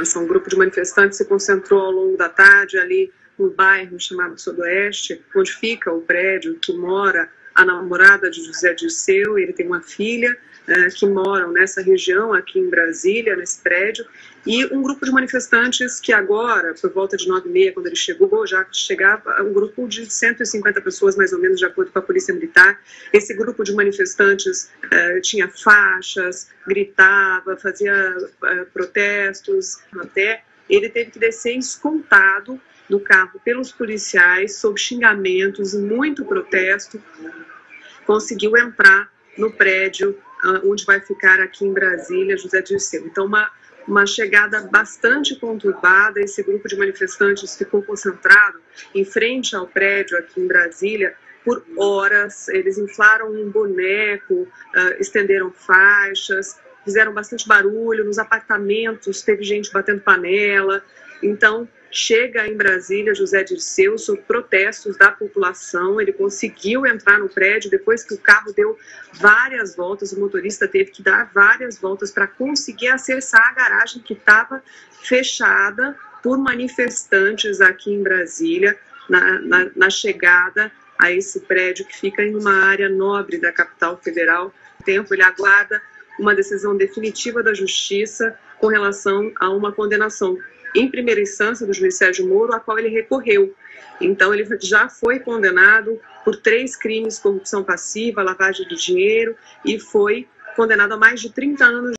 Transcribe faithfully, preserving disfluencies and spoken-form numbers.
segurança. Um grupo de manifestantes se concentrou ao longo da tarde ali no bairro chamado Sudoeste, onde fica o prédio que mora a namorada de José Dirceu. Ele tem uma filha eh, que moram nessa região aqui em Brasília, nesse prédio, e um grupo de manifestantes que agora, por volta de nove e meia, quando ele chegou, já chegava um grupo de cento e cinquenta pessoas, mais ou menos, de acordo com a Polícia Militar. Esse grupo de manifestantes eh, tinha faixas, gritava, fazia eh, protestos, até ele teve que descer escoltado do carro pelos policiais, sob xingamentos e muito protesto, conseguiu entrar no prédio uh, onde vai ficar aqui em Brasília José Dirceu. Então, uma, uma chegada bastante conturbada. Esse grupo de manifestantes ficou concentrado em frente ao prédio aqui em Brasília por horas. Eles inflaram um boneco, uh, estenderam faixas, fizeram bastante barulho. Nos apartamentos teve gente batendo panela. Então, chega em Brasília José Dirceu sob protestos da população. Ele conseguiu entrar no prédio depois que o carro deu várias voltas. O motorista teve que dar várias voltas para conseguir acessar a garagem que estava fechada por manifestantes aqui em Brasília, na, na, na chegada a esse prédio que fica em uma área nobre da capital federal. O tempo ele aguarda uma decisão definitiva da Justiça com relação a uma condenação em primeira instância do juiz Sérgio Moro, a qual ele recorreu. Então, ele já foi condenado por três crimes: corrupção passiva, lavagem de dinheiro, e foi condenado a mais de trinta anos